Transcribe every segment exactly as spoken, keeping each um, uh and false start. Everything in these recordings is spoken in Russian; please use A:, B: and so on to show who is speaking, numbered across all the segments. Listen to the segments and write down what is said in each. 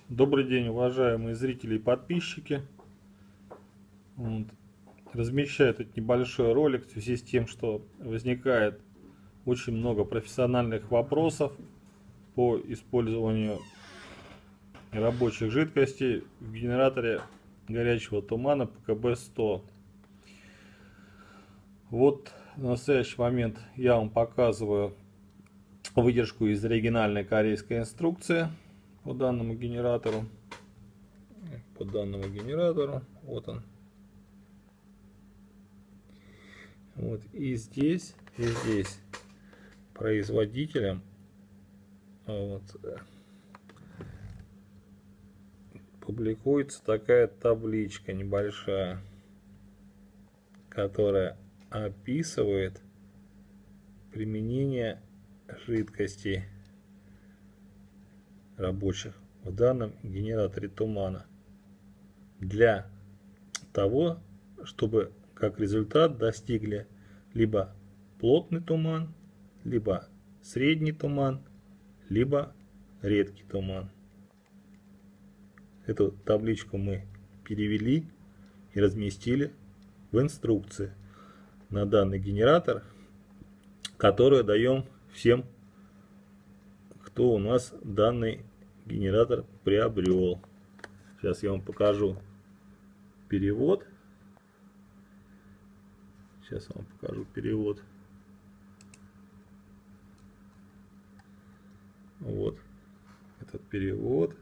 A: Добрый день, уважаемые зрители и подписчики. Вот. Размещаю этот небольшой ролик в связи с тем, что возникает очень много профессиональных вопросов по использованию рабочих жидкостей в генераторе горячего тумана пэ ка бэ сто. Вот в настоящий момент я вам показываю выдержку из оригинальной корейской инструкции по данному генератору. По данному генератору. Вот он. Вот. И здесь, и здесь производителем вот, публикуется такая табличка небольшая, которая описывает применение жидкостей рабочих в данном генераторе тумана для того, чтобы как результат достигли либо плотный туман, либо средний туман, либо редкий туман. Эту табличку мы перевели и разместили в инструкции на данный генератор, которую даем всем, кто у нас данный генератор приобрел. Сейчас я вам покажу перевод. Сейчас я вам покажу перевод. Вот этот перевод,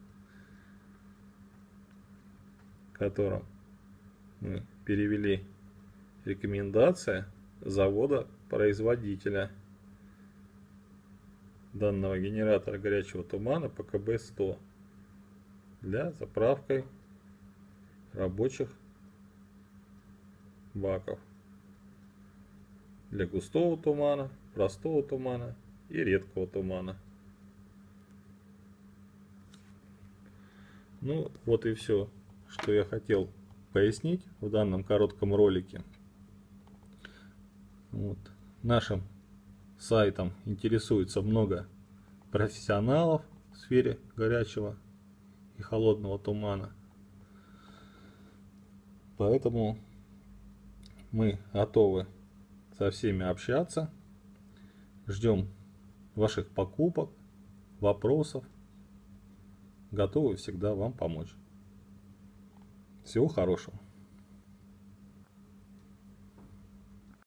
A: в котором мы перевели рекомендация завода-производителя данного генератора горячего тумана пэ ка бэ сто для заправки рабочих баков для густого тумана, простого тумана и редкого тумана. Ну вот и все, что я хотел пояснить в данном коротком ролике. Вот. Нашим сайтом интересуется много профессионалов в сфере горячего и холодного тумана. Поэтому мы готовы со всеми общаться. Ждем ваших покупок, вопросов. Готовы всегда вам помочь. Всего хорошего.